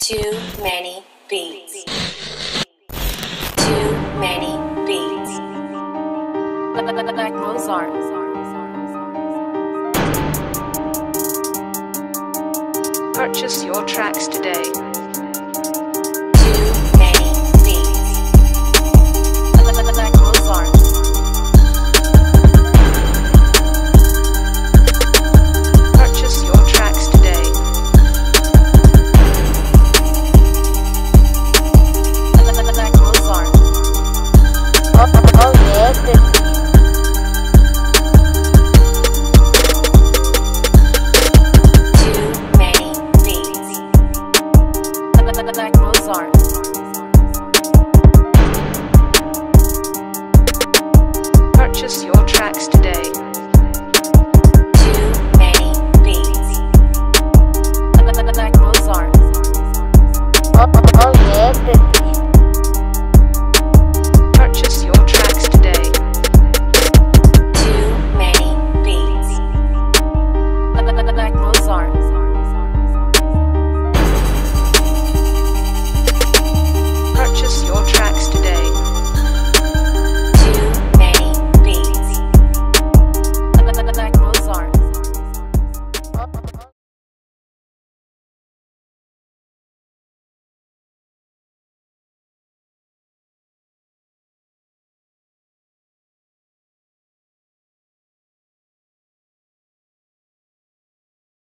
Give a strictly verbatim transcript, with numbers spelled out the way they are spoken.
Too many beats. Too many beats. Like Mozart. Purchase your tracks today. Too many beats. Like Mozart. Purchase your tracks today. Like Mozart. Oh, oh yeah. Too many beats. Like Mozart.